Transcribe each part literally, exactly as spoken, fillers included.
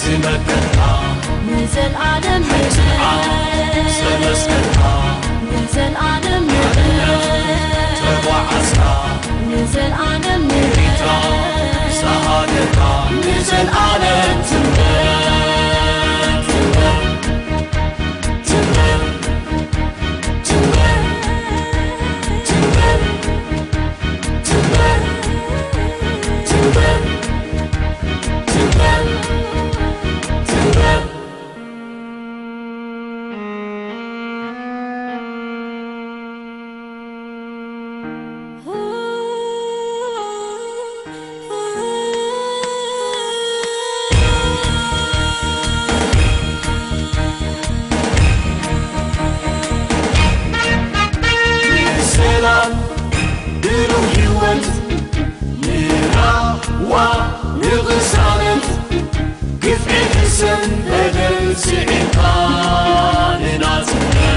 سمكتها نزل آدم سلسلتها نزل آدم تبع عسها نزل آدم ريتا سهادتها نزل آدم تنبر تنبر تنبر تنبر تنبر تنبر تنبر تنبر سلام بروحي ولد نرى ونغسالت كيف عكسن بدل سعيقان نازلنا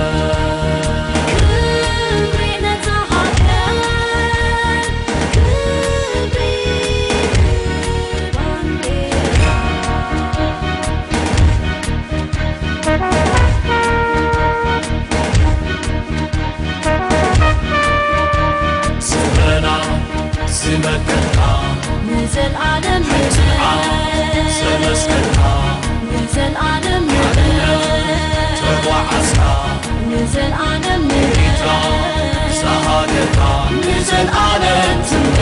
كبري نتحكم كبري سمنا سمكتها نزل آدم سلسلتها نزل آدم تبع عسها نزل آدم ريتا سهادتها نزل آدم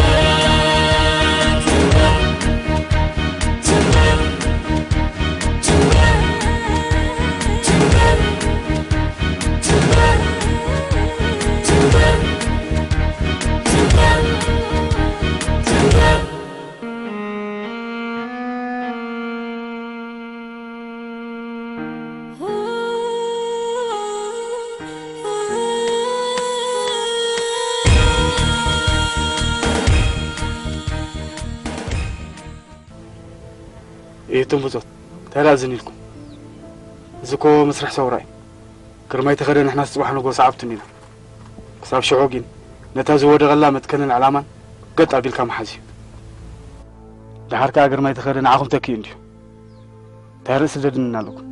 تنبر تنبر تنبر تنبر تنبر تنبر تنبر تنبر إيه تنبضت تلازم لكم زكو مسرح سوراي كرماي تخرج نحن الصباح نقول صعبتني صعب شعوقين نتازو ود غلا متكنن علامان قط ابيل كام حاجي دحركا كرماي تخرج نعاكم تكي اندي تارس ددنا لكم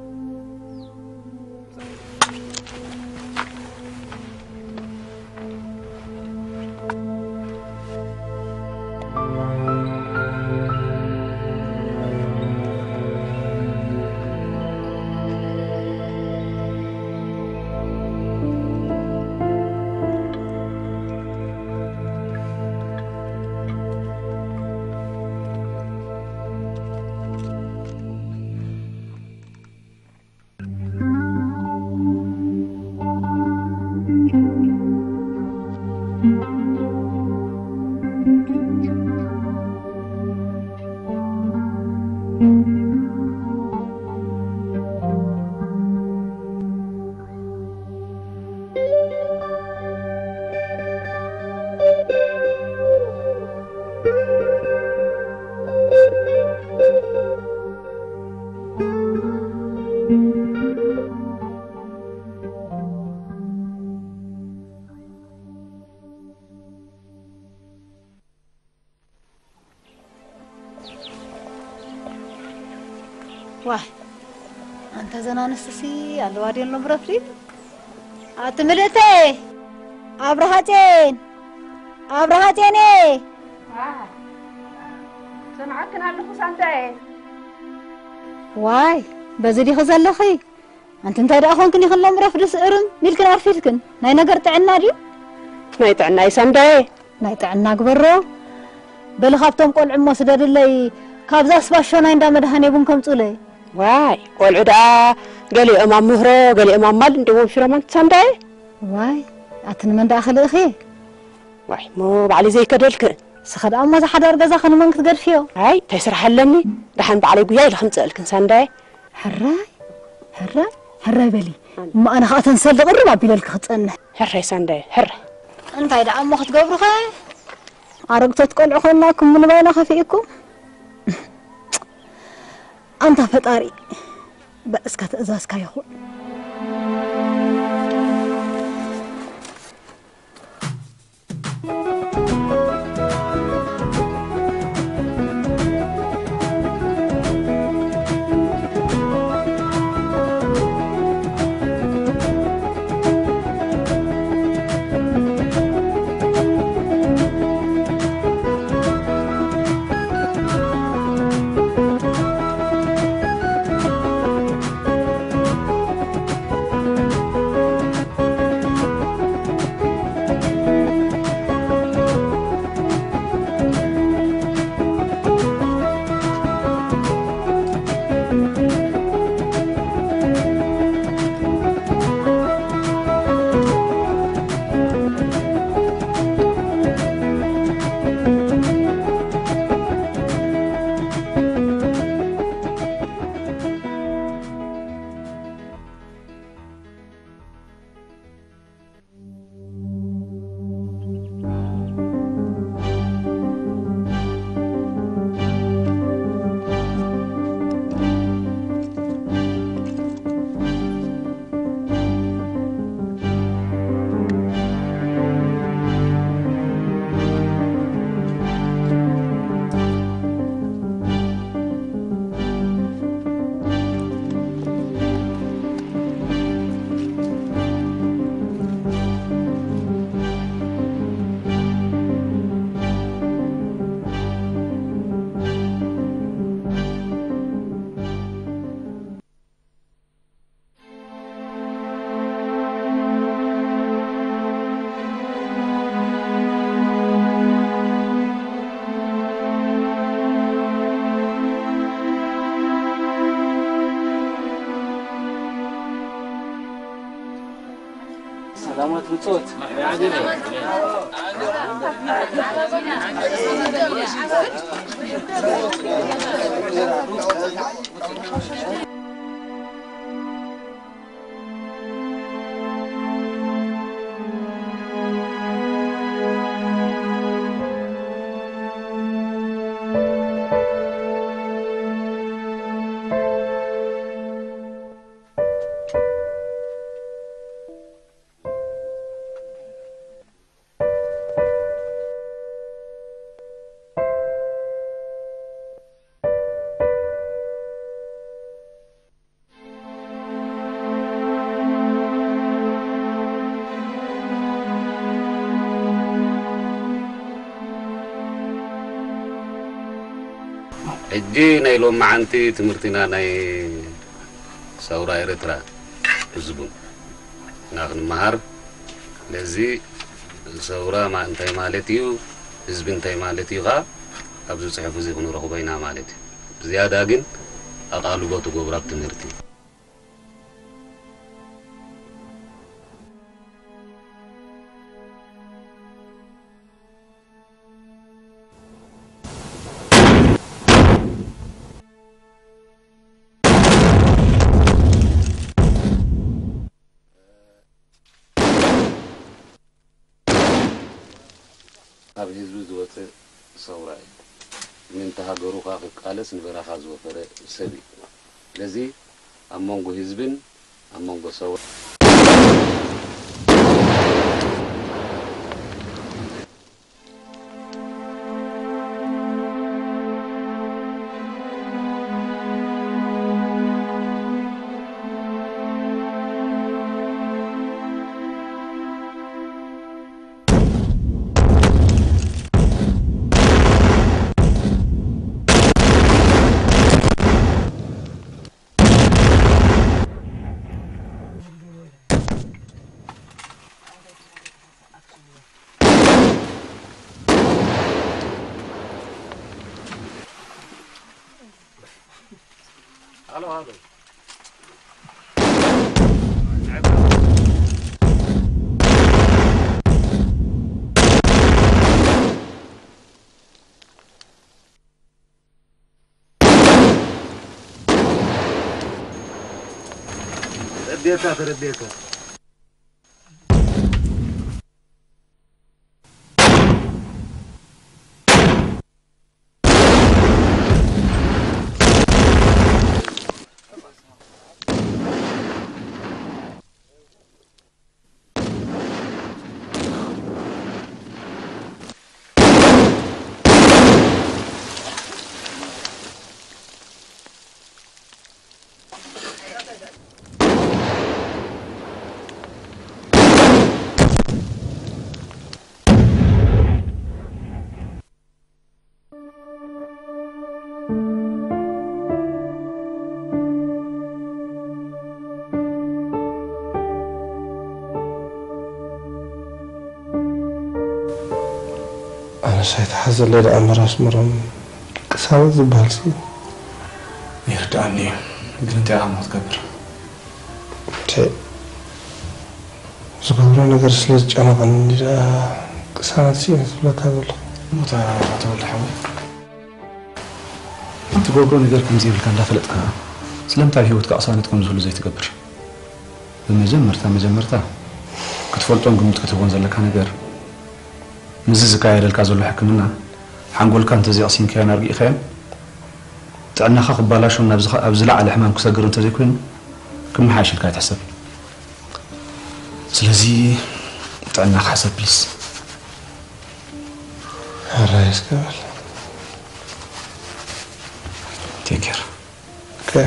واه أنت زمان السسي الوادي المبرفري أتملتي أبرهاتين أبرهاتيني واه سمعك نعلقو سانتاي واي بزدي خزلخي أنت انت أخوان كني خلا مرفد سئرم ملكن عرفتكن ناي نقر تعنا ديو ناي تعنا يسانداي ناي تعنا قبرو بل خافتم قول عمو سدد اللي كابزا سباشونا عند مدهاني بنكم تولي واي قول عدا قالي امام مهرو قالي امام مال ندوم في رمان تسانداي واي أتن من داخل أخي واي مو بعلي زي كدلك سخد أما زا حدا أرقزا خنو منك تقرفيو هاي تيسرح لني رحن بعلي قياي لخم تسألكن سانداي حراي حراي حراي بلي ما أنا خاطن صدق قرب بيلك خطأنا حراي سانداي حراي أنت هيدا أمو خط قبر خاي عرقتو تقول عخوناكم من بين خفيكم أنت فطاري بس كات إزاز كايخون سلامات بتصوت اجي نايلو معنتي تمرتنا ناي ثورة إريترا حزبون ناخن مهار لذي ثورة ما انتي مالتيو حزب انتي مالتيو غا أبزو صحفو زي خنو رخو بينا مالتي زيادة اجن أقالو قوتو قبراب تمرتي أبي حزب زوجة ثورة من تهاجروا خاف قالس نبرا خازوا فرق سبي لذي أمونغو حزبين أمونغو ثورة هلو هلو رديتها ترديتها أنا سيتحزن لي أمر أسمر كساوة زبالسي يردعني قلت يا عم تكبر تي زبالنا نقر سليج أنا غني كساوة سيني سبلك هذا الله موتا تولى حوي أنت قوقو نقركم زي بالكان لا فلتك سلمت على هيوتك أصانتكم زولو زي تكبر بمجمرتا مجمرتا كتفولتون قمت كتبون زلك نقر مزز كاير الكازول حكمنا حنقول كان تزي أصين كيان أرجع خيم تعنا خا قبلاش ونبز أبزلع على حمام كسجر أنت زي كون كم حاش الكاي تحسب سلزي تعنا حسب بليس الرئيس قبل تيكر اوكي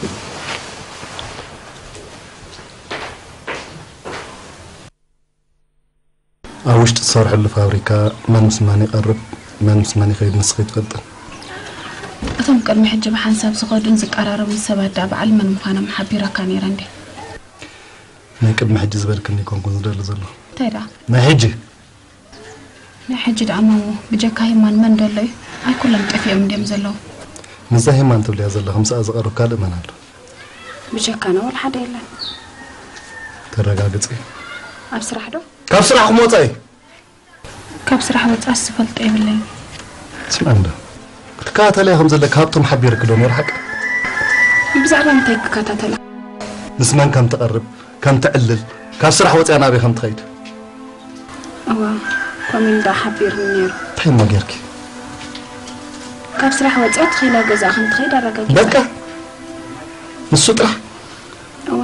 أوش تصارح الفابريكا ما نسمعني قرب ما نسمعني خير نسخي تفضل أتم كرمي حجة بحنساب سقودن زك قرار بالسبات داب علما مخانا محبيرا كان يرندي ما كد ما حجة زبالكني كون كون زدال زلو تيدا ما حجة ما حجة دعمامو بجاكاهي من من دولي أي كلهم تأفيا من ديم زلو نزاهي ما انتو لي زلو خمسة أزقارو كالي منالو بجاكانا والحدا يلا ترقاقتي أبصرح دو كاب سرح موتاي كاب صراحة وتأس فلت إيه بالله اسمع عنده تكاتلي هم زلك هابتم حبيرك دون يرحق بزعل أنت كاتاتلا نسمان كم تقرب كم تعلل كاب سرح وتأي أنا بخم تخيد أوه كمين دا حبير نير تحين ما غيرك كاب صراحة وتأي تخيلا جزا خم تخيد الرقاق بكا نسوط رح أوه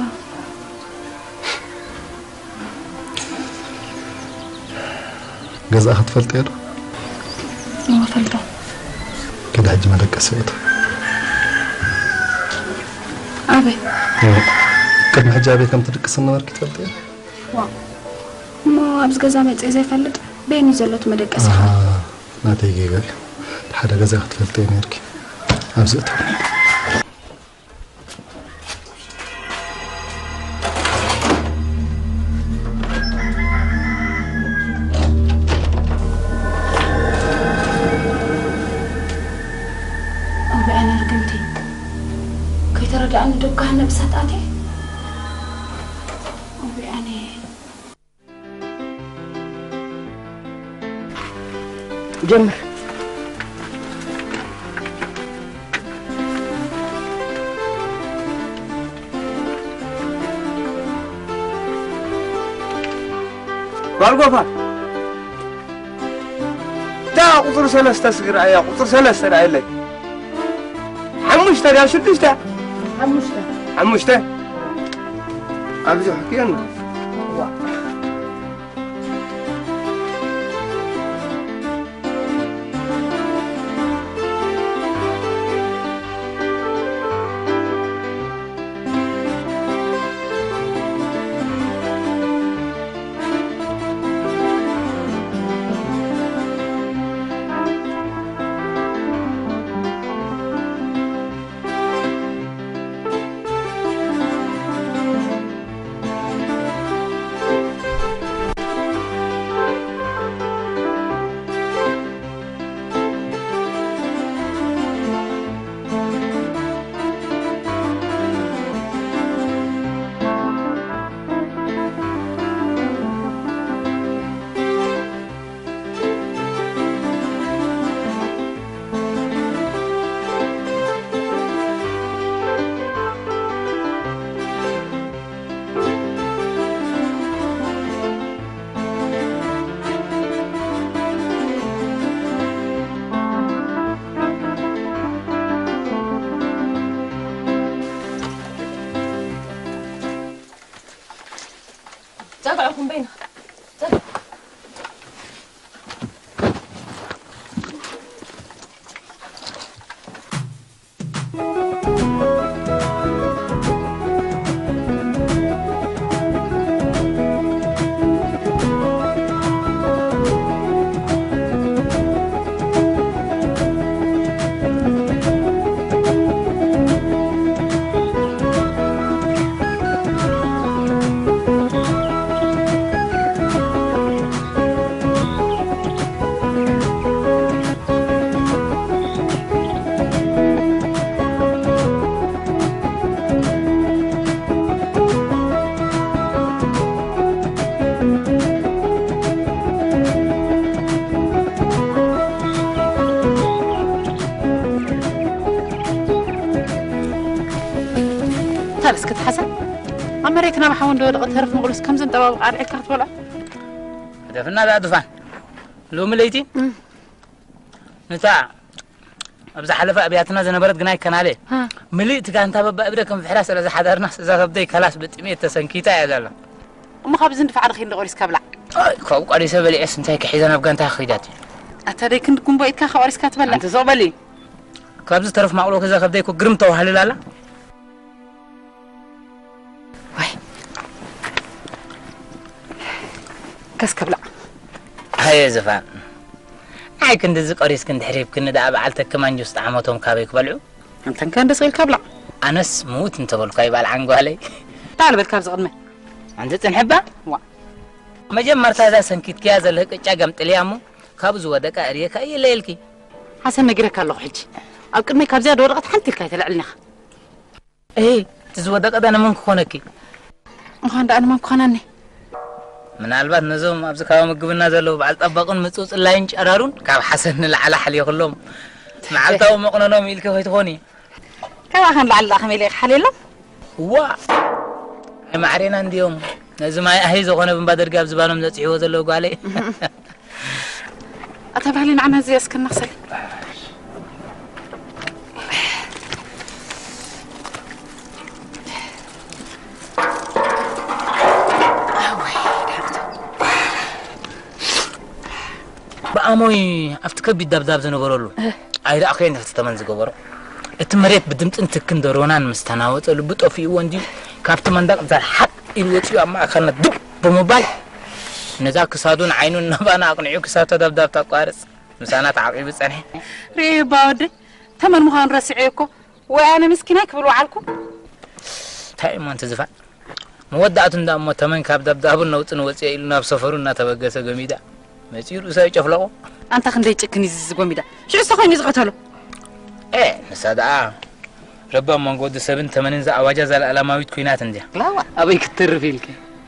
جزا أخذ فلتير أوه فلتو كده حج مالك أسوته أبي كده حجابي كم تدك سنة مركي تفلتير واو ما أبز جزا مت إذا فلت بيني زلت مدك أسوته آه ما تيجي قال حدا جزا أخذ فلتير مركي أبزته أنا دوكان نبسات أتي أبي أنا جمر بالغوفا تا قطر سلسة سقر عيا قطر سلسة رأيلي حمشتا يا شدشتا عمشتا عمشتا أبزو حكينا تابعكم بينها تالسكت حسن أمريكنا محاون دو دقت هرف مغلس كم زن طباب قارعي كرت ولا دفنا بعد دفان لو مليتي نتاع أبز حلفة أبياتنا زنبرت جناي كان عليه مليت كان تابع بأبدا كم في حراس إذا حدا الناس إذا بدي خلاص بتمية تسنكيتا يا دلنا وما خابزين دفع رخين لغوريس كابلا كوك قاري سبلي اسم تايك حيزان أبغى أنت خيداتي أتري كنت كم بقيت كخواريس كاتبلا أنت صوبلي كابز تعرف معقول كذا خبدي كو جرم تو هلا لا كاس كابلا هاي زفان هاي كنت زق قريس كنت حريب كنت دعب عالتك كمان جست عمتهم كابيك بلعو أنت كان دسيل كابلا أنس موت أنت بقول كاي بالعنقو علي تعال بالكابز قدمه أنت تنحبه وا ما جمرت هذا سنكيت كيازا لك جاقم تليامو كابز ودك أريك أي ليلكي حسن نجرك الله حجي أو كلمة كابزة دورقت حنتي الكايت العلنخ إيه تزودك أنا منك خونكي ما عند أنا ما كونني من البات نزوم أبز كلام قبلنا زلوا بعد طبقون متصوص الله ينشرارون كاب حسن العلا حلي كلهم مع التو مقننهم يلك هيتخوني كم أخن لعل أخميلك حليلهم وا ما عرينا عنديهم لازم هاي زغنا بنبادر قاب زبانهم ذات عوض اللي قالي أتبهلين عنها زي أسكن نغسل بأموي أفتكر بالدبداب زنقولوا أيد أخيرا نفتح من زقبره التمريت بدمت أنت كندرونا مستناوت اللي بتو في وندي كابت من داك زال حق الوتي أما أخذنا دب بموبايل نزاك صادون عينون نبأنا أقنعيك سات دبداب تقارس مسانا تعقيب بسنة ريه باود ثمن مهان رسعيكو وأنا مسكينة كبلوا عليكم تاي ما أنت زفا مودعة دام ما ثمن كاب دبداب النوت نوتي إلنا بسفرنا تبقى سجميدا ما يصير وساي شفلقه أنت خندي تكني زقوميدا شو استخدمي زقتله إيه مسادا ربما من قد سبن ثمانين زا أواجز على علامات كينات عندي لا أبي كتر فيلك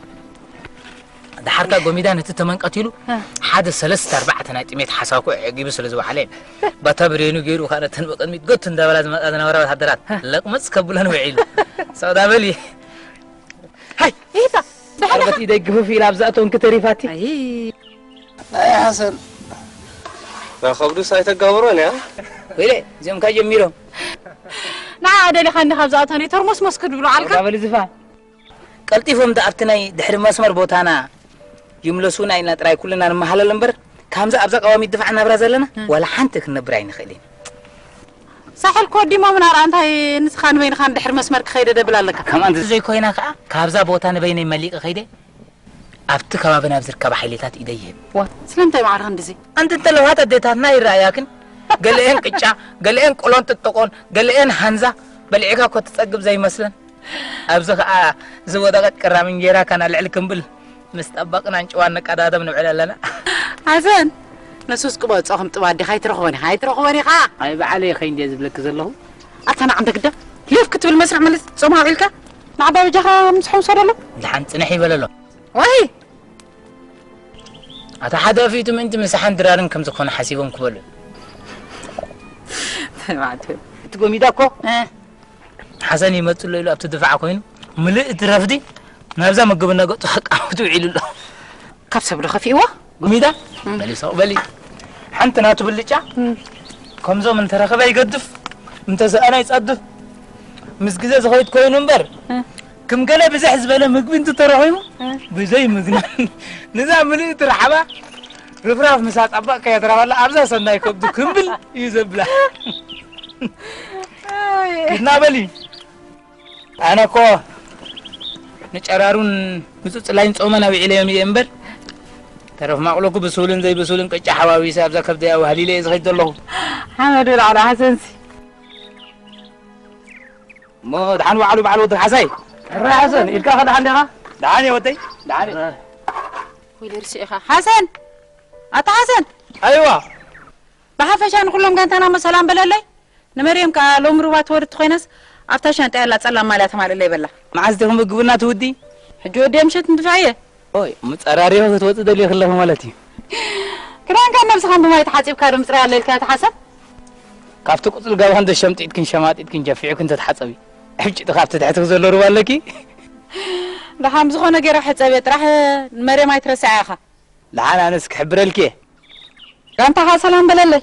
ده حركة قوميدا نت ثمن قتيلو حادث ثلاثة أربعة نايتميت حساكو عجيب سلزوا عليه بتبرينو غيرو خانة تنبقى ميت قط تندا لازم أنا ورا حضرات لا ما تقبلون وعيل سودا بلي هاي إيه ده ده حركة إيدك في لابزاتهم كتريفاتي أي يا حسن لا خبرو سايتك قبرون يا ويلي زي ما كجميرو نعم ده اللي خلني خبزاتني ترمس مسكر بلو عليك قبل زفا قلتي فهم دعبتناي دحر مسمر بوتانا يملسونا إلى تراي كلنا المحل النبر كامزة أبزا قوامي دفعنا برازلنا ولا حنتك النبراين خلين صح الكودي ما من أرانت هاي نسخان بين خان دحر مسمر خير ده بلا لك كمان زي كوينا كا كابزا بوتانا بين مليك خيده أبت كما بنابزر كبحيلتات إيديه وا سلمتي مع رهندزي أنت تلوهات اديتنا يراياكن قال لي إن قطع قال لي إن قلون تتقون قال لي إن حنزة بلعيكا كنت تسقب زي مثلا أبزخ آه زودغت كرامين جيرا كان العلكم بال مستبقنا نشوانك أدادا من وعلا لنا حسن نسوس قبض صاحم تبادي خاي ترخوني خاي ترخوني خا هاي بعلي خاين دي زبلك زلهم أتنا عندك ده ليف كتب المسرح ملس صومها عيلك نعبا وجهها مسحون صدلو لحن تنحي بلالو وهي أتا حدا فيتم أنت مسحان درارن كم تكون حسيبهم كبلو تقومي داكو حسن يمثل له أبتدفع كوين ملئ ترافدي نبزا مقبلنا قط حق عودو عيلو له كبسة بلو خفيوة قومي دا بلي صو بلي حنت ناتو بلجا كم زو من ترخبا يقدف انت أنا يتصدف مسجزة زخويت كوين نمبر كم قال بزحز بلا مقبل انت ترحيمو بزي مقنان نزام ملئ ترحبا رفراف مسات أبا كي يدرى والله أبزا سناي كبدو كمبل يزبلا كنا بلي أنا كو نشارون بسوت لاين صومنا وعليهم ينبر تعرف ما أقولك بسولن زي بسولن كتش حواوي ساب زكب ده أو هليلة إزغيد الله حمد لله على حسنسي ما دحن وعلو بعلو ودك حسين الرا حسن إلكا خد عندها دعاني ودي دعاني ويلي رسيخة حسن أتا حسن أيوة بحفشان كلهم كانت أنا مسلام بلالي نمريم كالوم روات ورد خينس أفتشان تقال تسلم مالات مال اللي بلا معزتهم بقبلنا تودي حجو دي مشت ندفعيه اوي متصراري وقت وقت دلي خلهم مالتي كران كان نفس خان بما يتحاسب كارم مصري على الكات حسب كافت قتل قال هند الشمت يتكن شمات يتكن جفيع كنت تحصبي حجي تخافت تحت زلو روالكي ده حمز خونا غير حسابي راح مريم يترسع اخا لا انا نسك حبرلكي كان تها سلام بلالي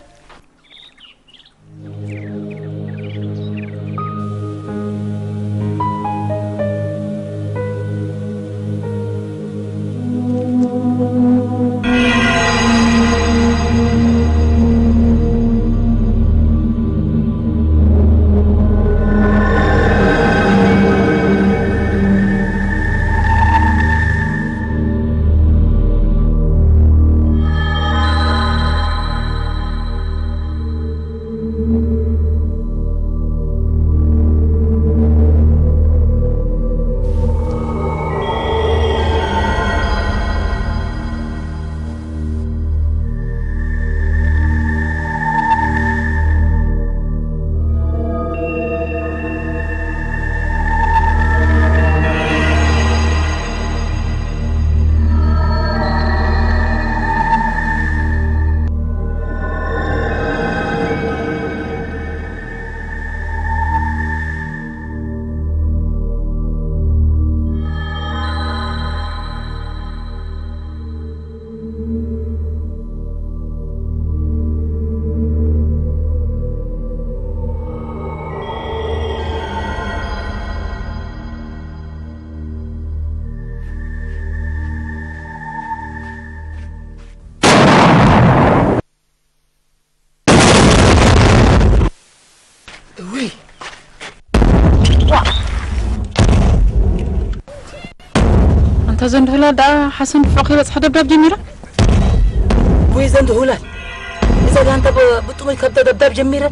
تزند هلا دا حسن فوقي بس حدا دبداب جميرة وي زند هلا إذا أنت بتقوم كبد دبداب جميرة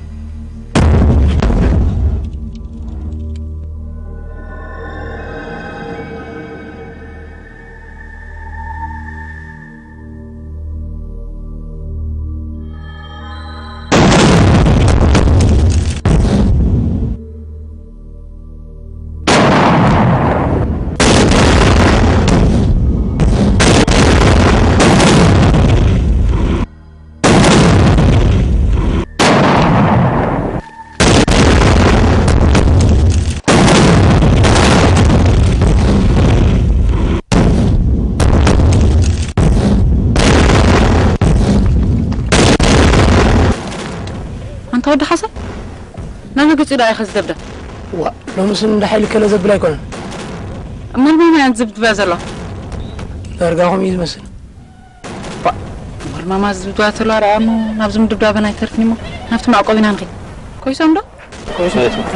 تود حسن نعم قلت لا يخز دبدة وا لو مسن ده حيل كلا زبلا يكون أما المهم أنت زبط بازلا أرجعهم يزمسن والله ما زبط بازلا رأنو نبزم دبدة بنا يترفني ما نفت مع قوي نانخي كويس أم ده كويس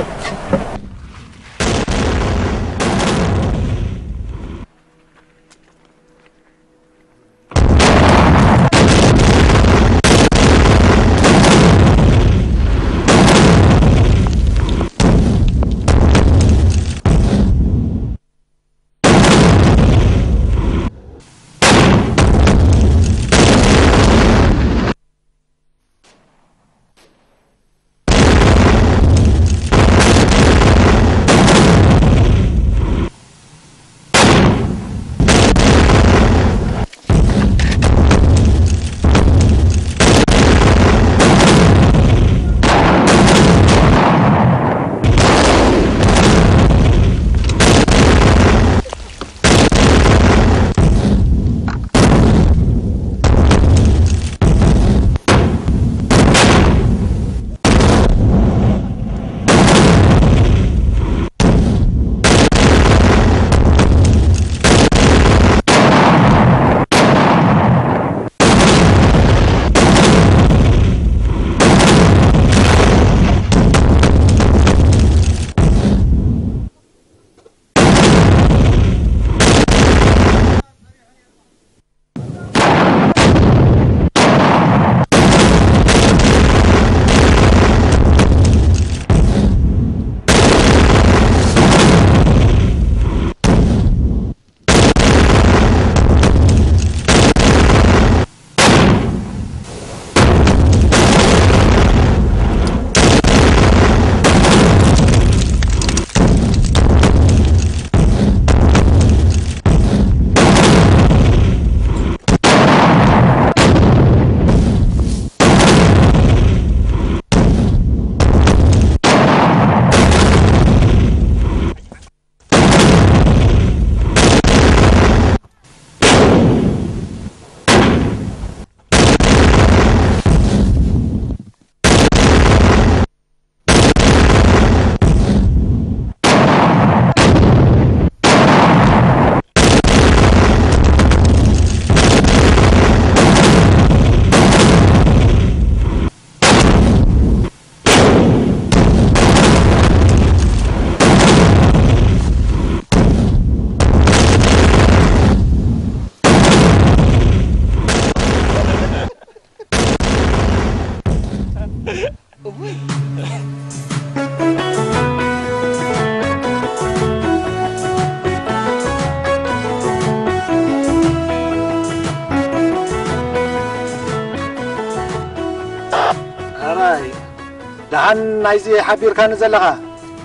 دحن نايزي حبير كان زلها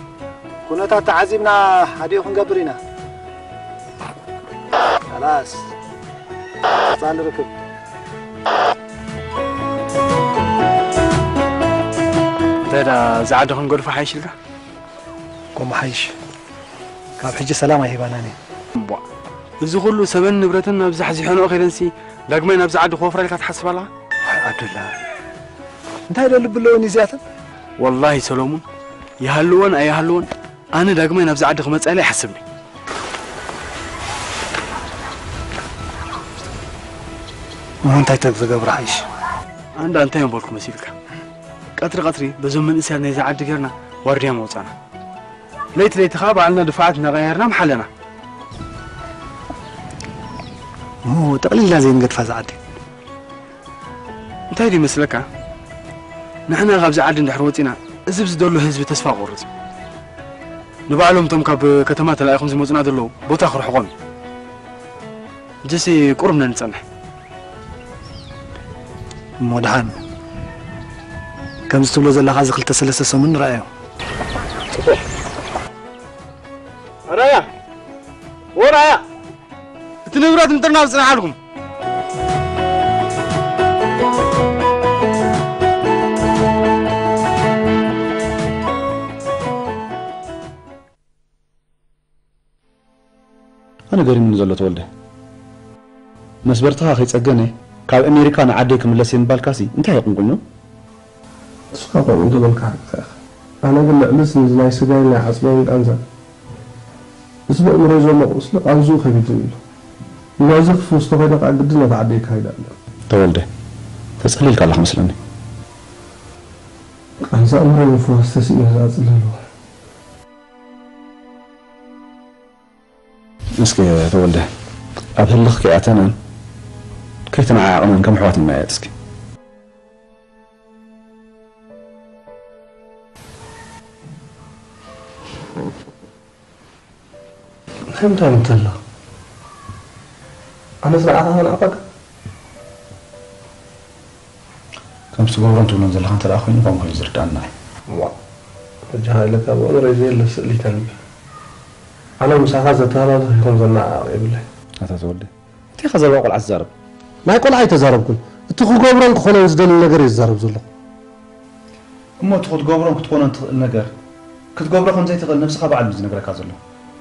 كنا تعزمنا حديث قبرنا خلاص صار ركب ده زعدهم قرفة حيش لك قوم حيش كاب حجي سلامة هيباناني بوا إذا كله سمن نبرتنا بزح زحنا أخيرا لقمنا بزعد خوفر لك تحسب الله عبد الله انت هذا اللي بلوني زيادة والله سلومون يهلون أي يهلون أنا لقمنا بزعد خمس ألي حسبني ما أنت تتذكر برحيش عند أنت يوم بقولكم مسيرك قطر قطري بزوم من إنسان يزعد غيرنا وريا موتنا ليت ليت خاب عنا دفعتنا غيرنا محلنا هو تقليل زي نقد فازعدي انت هيدي مسلكة نحن غابز عاد ندحر وطينا ازب زدلو حزب تسفا قرص نبعلهم تم كاب كتمات لايخم زي موصنا دلو بوتا خرحقون جسي قربنا نصنح مودحان كم استبلو زلا خاز خلت ثلاثة سمن رايو رايا ورايا تنبرات نطرنا بصنا حالكم أنا قريب من زلة ولده مسبرتها خي تصقني كاب أمريكا نعديك من لسين بالكاسي انت هيقوم قلنا سقط من دول كعب أنا قلنا لسن زناي سجاينا عصبين الأنزل اسمع مريض ما أصلا أرزو خبيتين نازك فستقينا قدنا تعديك هيدا تولده تسألي لك الله مسلمني أنسى أمري مفوس تسيء هذا له مسكي تولده أبلغ كأتنا كيف تنعى كم حوات ما يتسكي فهمت أنت الله أنا زرعها أنا أبغى كم سبورة أنتم ننزل خان ترى أخوين كم خير زرتنا وا جاي لك أبو أنا رجال اللي تنبي أنا مسافة زتارة يكون زنا يبله هذا تولده تي خزر واقع العزارب ما يقول هاي تزارب كل تخو قبرن كخونه يزدل النجار يزارب زله أما تخو قبرن كتكون أنت النجار كت قبرن زي تقول نفسك بعد بز نجار كازله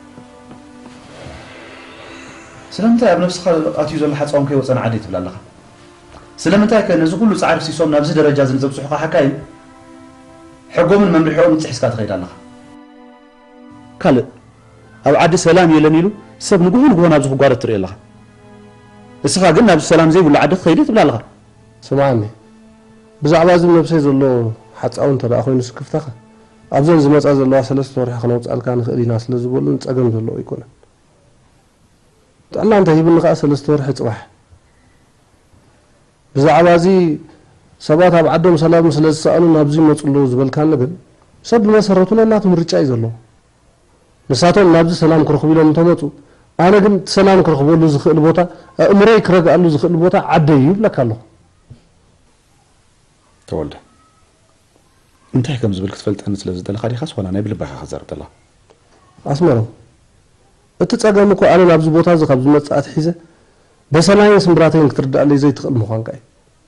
سلامتها يا بنفسك أتيو زل حد صوم كي وصنا عديت بلا الله سلامتها كنزو كله تعرف سيسوم نبز درجة زنزب صحة حكاي حقوم من ممرحهم تحسكات غير الله كله أو عاد سلام يلنيلو سب نقول نقول نبز خقارة تري الله السخاء قلنا بالسلام زي ولا عاد خيرت بلا الله سمعني بزعبازم نفسي زلو حتى أون ترى أخوي نسكفتها أبزن زمات أزل الله سلست ورح خلاص ألكان خيري ناس لزبول نتأجم زلو يكون الله أنت هيبن لك أصل استور حتروح بزعبازي سبات أب عدم سلام سلس سألوا نبزي ما تقولوا زبل كان لكن سب ما سرتونا ناتهم رجعي زلوا نساتهم نبزي سلام كرخبي لهم تمتوا أنا قلت سلام كرخبي له زخ البوتا أمري كرق قال له زخ البوتا عدي يبلك الله تولده أنت كم زبل كتفلت أنا سلز دل خاري خاص ولا أنا يبلي بحا خزرت الله أسمعهم أتتأجمكوا أنا نبز بوتا زخ نبز متساعد حيزة بس أنا يسمع براتين كترد على زي تقل مخان كاي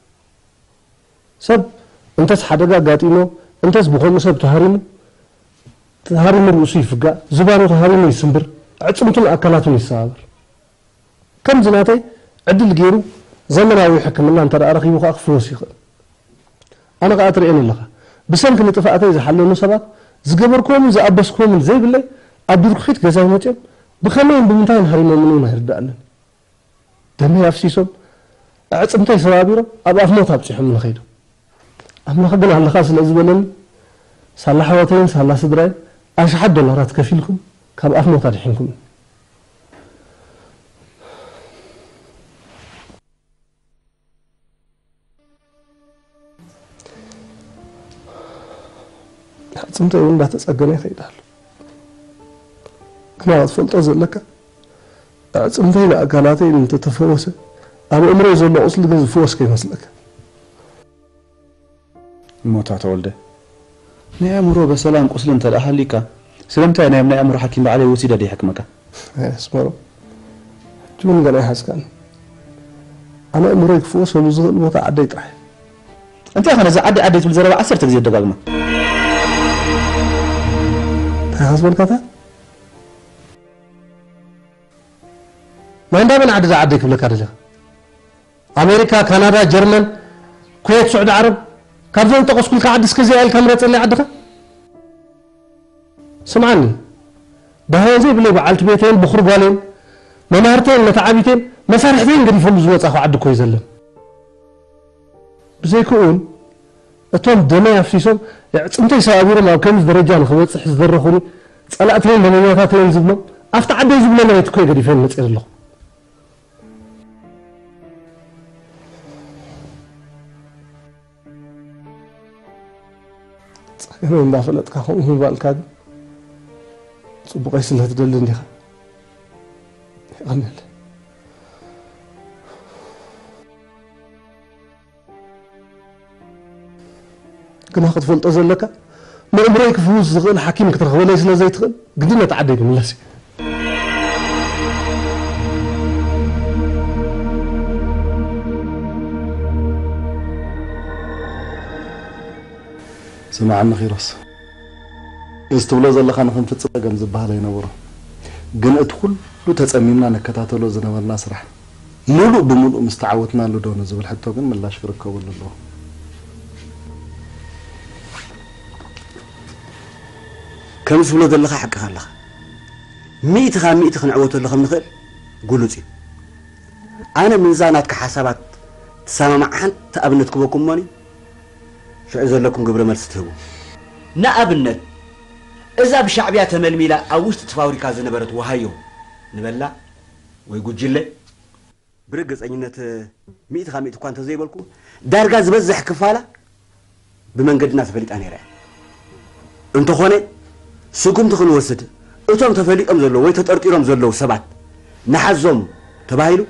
سب أنتس حدقة قاتينه أنتس بخون سب تهارين تهارين الرؤوسي فقا زبانو تهارين يسمبر عصمتون أكلاتون يسابر كم زناتي عدل جيرو زمن أو يحكم لنا أنت رأرخي وخاخ فلوسي أنا قاعد رأيني الله بس يمكن اتفاقاتي إذا حلوا نصبات زقبركم إذا أبسكم زي بالله أبدرك خيط جزاء متين بخمين بمنتهى هري مؤمنون هردأنا دمي أفسيسهم عصمتي سوابيرو أبا أفموت أبصح من خير أما خدنا على خاص الأزبلن صلح حواتين صلح صدرين أش حد دولارات كفيلكم كاب أفموت أرحينكم عصمتي وين لا تسأجني خيدال كنا أطفال تزل لك عصمتي لأكلاتي أنت تفوسه أنا أمري زول أصل جز فوس كيف مسلك موت تولده نعم أمره بسلام أصل أنت الأهليك سلمت أنا من أمر حكيم عليه وسيدة دي حكمك اسمعوا جون قال إيه حسكان أنا أمري فوس ومزغل موت عديت راح أنت يا أخي إذا عدي عديت بالزرابة عسر تجزي الدقاقمة تحسب الكذا ما عندنا من عدد عديك بلا كارجة أمريكا كندا جرمن كويت سعود عرب كابزون تقص كل كعد سكزي الكاميرا اللي عدها سمعني ده زي بلي بعلت بيتين بخرج والين منارتين متعابتين مسارحتين قد يفهم زوج أخو عد كويس لهم بزي كون أتوم دماء في سوم أنت يسافر ما كم درجة نخوض صح زرخوني سألتين من يوماتين زبنا أفتح عد زبنا ما يتكوي قد يفهم نسأل الله أنا ما فلت كهم هو بالكاد صبغي سنة تدلني خا غنل كنا قد فلت أزلك ما عمرك فوز غير حكيم كتر ولا يسنا زي تغل قدنا تعدي من لاسي سمع عنا خيرس استولى زلخ أنا خن فتسة جم زبها لينا ورا جنأت كل لو تسمينا نكتاتلو زنورنا سرح ملو بملو مستعوتنا له دون زبل حتى جن ملاش في ركوب الله كم سولة زلخ حق خلخ ميت خا ميت خن عوته لخم نخل قولوا زي أنا من زانات كحسابات تسامع مع حنت أبنتكم وكماني شو إذا لكم قبل ما تستهوا نأبنت إذا بشعبيات الملميلة أوش تتفاوري كذا نبرت وهايو نبلا ويقول جلة برجس أنينة ميت خاميت كوانت زي بالكو درجة زبزح كفالة بمن قد ناس فليت أنا رأي أنت خوني سكم تخلو وسد أتم تفلي أمزلو ويتتأرتي رمزلو سبعة نحزم تبايلو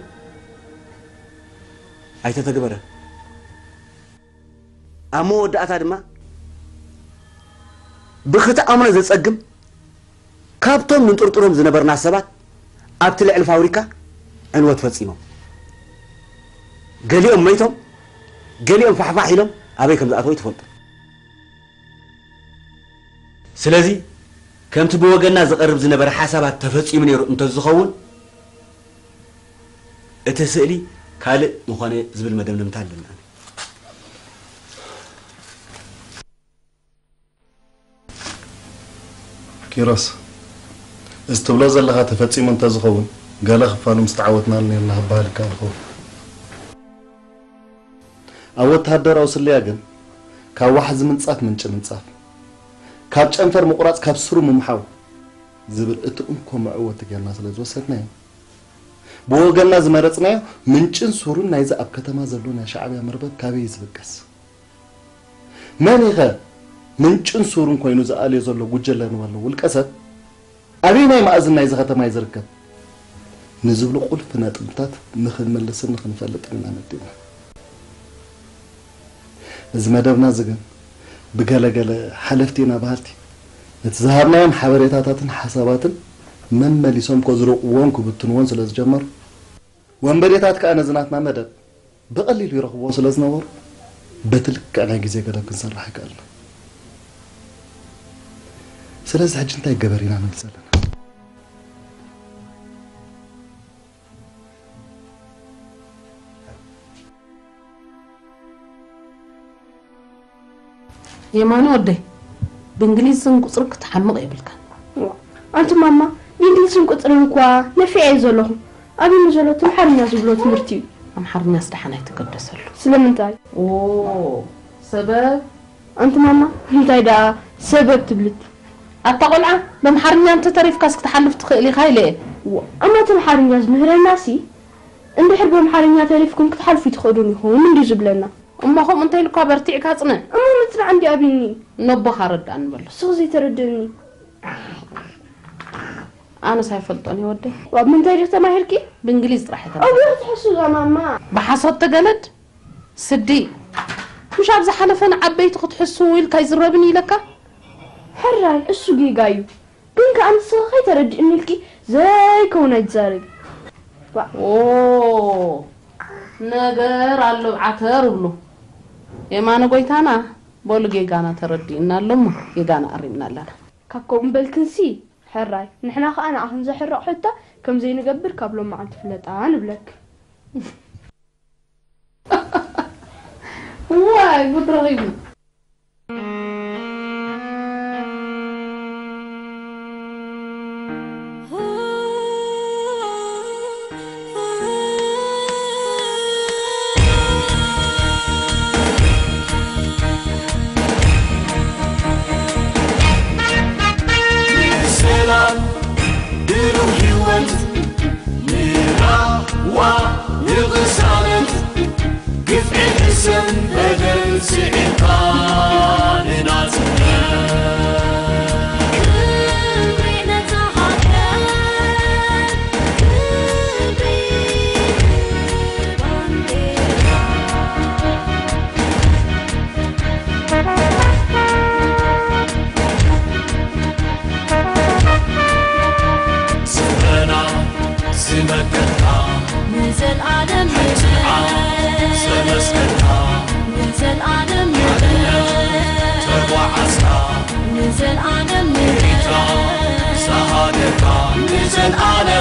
أي تتقبله أمو دعت ما بخت أمر زي تسقم كابتن من طرطرهم زنبرنا سبات أبتلع الفاوريكا عنوات فتسيمهم قاليهم ميتهم قاليهم فحفاحيلهم أبيكم ذا أطوي تفضل سلازي كم تبوا قلنا زقرب زنبر حسابات تفتسي من يرو انت الزخون اتسألي كالي مخاني زبل مدام نمتعلم كيراس استولى زلها تفتسي من تزخون قال خفانو مستعوتنا لني الله بالك الخو أول تهدر أو سلياجن كواحد من صاف من شن صاف كاب شنفر مقراص كاب سرو ممحو زبل اتقمكم معوت جالنا سلاز وسدنا بوغنا زمرصنا منشن سورون نايزا اب كتما زلونا شعبيا مربب كابي يزبقس ماني غا منشن سورون كوينو زالي زلو غجلن والو والقسد ابيناي مازن نايزا كتما يزركب نزبلو قلفنا طمطات نخن ملسن نخن فلطنا ندينا زمدبنا زغن بقلقله حلفتينا بهالتي نتزهرنا يوم حبريتاتاتن حساباتن من مليسهم كزرق وانكو بتنون سلاز جمر وانبريتات كأنا زناتنا مدد بقليل يرغبوا سلاز نور بتلك أنا جزء كذا كنصرح كألنا سلاز حج انتي جبرينا من سلنا يا مانو ودي بإنجليز سنقصرك تحمق يبلك أنت ماما بإنجليز سنقصرنكوا نفعي زلهم أبي نزلوا تمحرنا زبلوا تمرتي أمحرنا استحنا يتقدس له سلمنتاي أوه سبب أنت ماما انتي دا سبب تبلت أتقولع بمحرنا أنت تعرف كاسك تحلف تخلي خايله أما تمحرنا زمهر الناسي إن بحب بمحرنا تعرفكم كتحلفي تخدوني هو من دي زبلنا أما هم أنت اللي كبرتي كاتنا أما مثل عندي أبيني نبخ رد عن بلو سوزي تردني أنا سايفلطني ودي ومن تاجر تماهركي بإنجليز راح ترى أو تحسوا يا ماما بحصت جلد سدي مش عارف حلفنا عبيت قد حسوا الكايزر ربني لك حراي السوقي جايو بينك أنا صاحي تردني لكي زي كونة زارق أوه نجار على عتار له يا ما أنا قلت أنا بقول جيجانا تردي إن اللهم جيجانا قريبنا لنا كاكم بالكنسي حراي نحنا خانا عشان زحر حتى كم زي نقبر قبل ما عند فلت أنا بلك واي قد رغيبي يغسلت كيف الحسن بدل سعيقا ንዘለዓለም